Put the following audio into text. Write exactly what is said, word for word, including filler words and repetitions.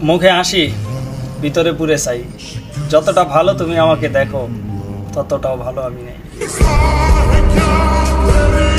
মুখে হাসি ভিতরে পুরে চাই, যতটা ভালো তুমি আমাকে দেখো ততটাও ভালো আমি নেই।